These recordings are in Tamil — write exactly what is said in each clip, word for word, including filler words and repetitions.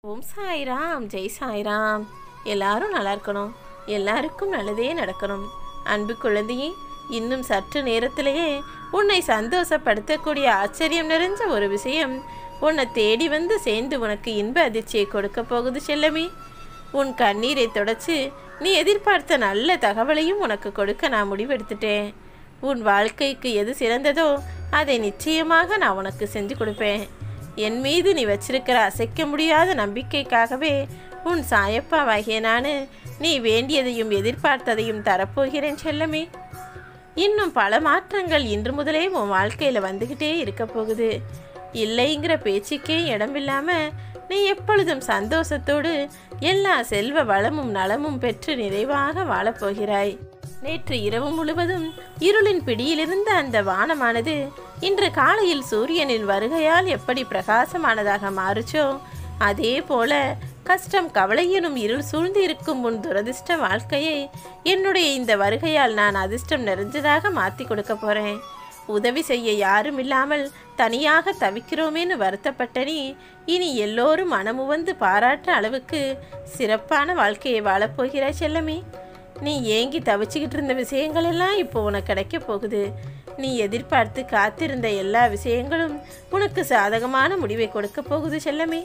ஓம் சாய்ராம், ஜெய் சாய்ராம். எல்லாரும் நல்லா இருக்கணும், எல்லாருக்கும் நல்லதே நடக்கணும். அன்பு குழந்தையே, இன்னும் சற்று நேரத்திலேயே உன்னை சந்தோஷப்படுத்தக்கூடிய ஆச்சரியம் நிறைஞ்ச ஒரு விஷயம் உன்னை தேடி வந்து சேர்ந்து உனக்கு இன்ப அதிர்ச்சியை கொடுக்க போகுது செல்லமே. உன் கண்ணீரை தொடச்சு நீ எதிர்பார்த்த நல்ல தகவலையும் உனக்கு கொடுக்க நான் முடிவெடுத்துட்டேன். உன் வாழ்க்கைக்கு எது சிறந்ததோ அதை நிச்சயமாக நான் உனக்கு செஞ்சு கொடுப்பேன். என் மீது நீ வச்சிருக்கிற அசைக்க முடியாத நம்பிக்கைக்காகவே உன் சாயப்பாவாகிய நான் நீ வேண்டியதையும் எதிர்பார்த்ததையும் தரப்போகிறேன் செல்லமே. இன்னும் பல மாற்றங்கள் இன்று முதலே உன் வாழ்க்கையில் வந்துக்கிட்டே இருக்க போகுது. இல்லைங்கிற பேச்சுக்கே இடமில்லாமல் நீ எப்பொழுதும் சந்தோஷத்தோடு எல்லா செல்வ வளமும் நலமும் பெற்று நிறைவாக வாழப்போகிறாய். நேற்று இரவு முழுவதும் இருளின் பிடியிலிருந்த அந்த வானமானது இன்று காலையில் சூரியனின் வருகையால் எப்படி பிரகாசமானதாக மாறுச்சோ அதே போல கஷ்டம் கவலை எனும் இருள் சூழ்ந்து இருக்கும் உன் துரதிர்ஷ்ட வாழ்க்கையை என்னுடைய இந்த வருகையால் நான் அதிர்ஷ்டம் நிறைஞ்சதாக மாற்றி கொடுக்க போகிறேன். உதவி செய்ய யாரும் இல்லாமல் தனியாக தவிக்கிறோமேன்னு வருத்தப்பட்ட நீ இனி எல்லோரும் மனமுவந்து பாராட்டுற அளவுக்கு சிறப்பான வாழ்க்கையை வாழப்போகிறாய் செல்லமே. நீ ஏங்கி தவிச்சுக்கிட்டு இருந்த விஷயங்கள் எல்லாம் இப்போ உனக்கு கிடைக்க போகுது. நீ எதிர்பார்த்து காத்திருந்த எல்லா விஷயங்களும் உனக்கு சாதகமான முடிவை கொடுக்க போகுது செல்லமே.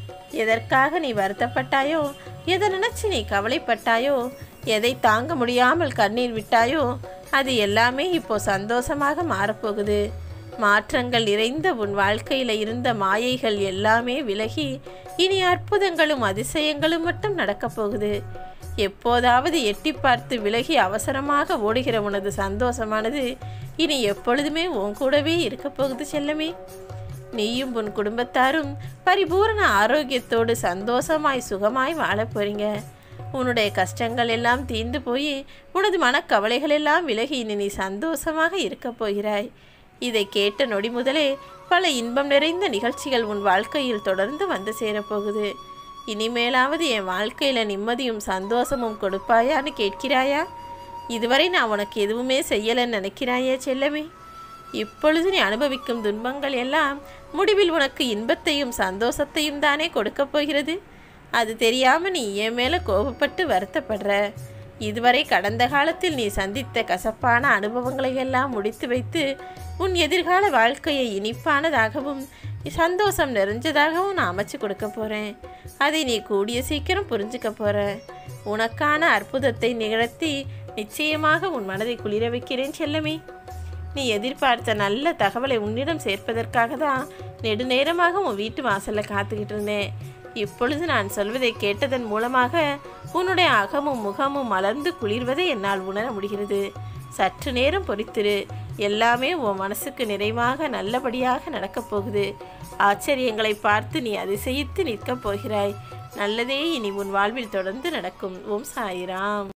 எதற்காக நீ வருத்தப்பட்டாயோ, எதை நினச்சி நீ கவலைப்பட்டாயோ, எதை தாங்க முடியாமல் கண்ணீர் விட்டாயோ அது எல்லாமே இப்போ சந்தோஷமாக மாறப்போகுது. மாற்றங்கள் நிறைந்த உன் வாழ்க்கையில் இருந்த மாயைகள் எல்லாமே விலகி இனி அற்புதங்களும் அதிசயங்களும் மட்டும் நடக்கப் போகுது. எப்போதாவது எட்டி பார்த்து விலகி அவசரமாக ஓடுகிற உனது சந்தோஷமானது இனி எப்பொழுதுமே உன் கூடவே இருக்க போகுது செல்லமே. நீயும் உன் குடும்பத்தாரும் பரிபூர்ண ஆரோக்கியத்தோடு சந்தோஷமாய் சுகமாய் வாழ போறீங்க. உன்னுடைய கஷ்டங்கள் எல்லாம் தீர்ந்து போய் உனது மனக்கவலைகள் எல்லாம் விலகி இனி நீ சந்தோஷமாக இருக்க போகிறாய். இதை கேட்ட நொடி முதலே பல இன்பம் நிறைந்த நிகழ்ச்சிகள் உன் வாழ்க்கையில் தொடர்ந்து வந்து சேரப்போகுது. இனிமேலாவது என் வாழ்க்கையில் நிம்மதியும் சந்தோஷமும் கொடுப்பாயான்னு கேட்கிறாயா? இதுவரை நான் உனக்கு எதுவுமே செய்யலைன்னு நினைக்கிறாயே செல்லமே. இப்பொழுது நீ அனுபவிக்கும் துன்பங்கள் எல்லாம் முடிவில் உனக்கு இன்பத்தையும் சந்தோஷத்தையும் தானே கொடுக்க போகிறது. அது தெரியாமல் நீ என் மேலே கோபப்பட்டு வருத்தப்படுற. இதுவரை கடந்த காலத்தில் நீ சந்தித்த கசப்பான அனுபவங்களை எல்லாம் முடித்து வைத்து உன் எதிர்கால வாழ்க்கையை இனிப்பானதாகவும் சந்தோஷம் நிறைஞ்சதாகவும் நான் அமைச்சு கொடுக்க போகிறேன். அதை நீ கூடிய சீக்கிரம் புரிஞ்சுக்க போகிற. உனக்கான அற்புதத்தை நிகழ்த்தி நிச்சயமாக உன் மனதை குளிர வைக்கிறேன் செல்லமே. நீ எதிர்பார்த்த நல்ல தகவலை உன்னிடம் சேர்ப்பதற்காக தான் நெடுநேரமாக உன் வீட்டு வாசலில் காத்துக்கிட்டு இருந்தேன். இப்பொழுது நான் சொல்வதை கேட்டதன் மூலமாக உன்னுடைய அகமும் முகமும் மலர்ந்து குளிர்வதை என்னால் உணர முடிகிறது. சற்று நேரம் பொறுத்திரு, எல்லாமே உன் மனசுக்கு நிறைவாக நல்லபடியாக நடக்கப் போகுது. ஆச்சரியங்களை பார்த்து நீ அதிசயித்து நிற்கப் போகிறாய். நல்லதே இனி உன் வாழ்வில் தொடர்ந்து நடக்கும். ஓம் சாய்ராம்.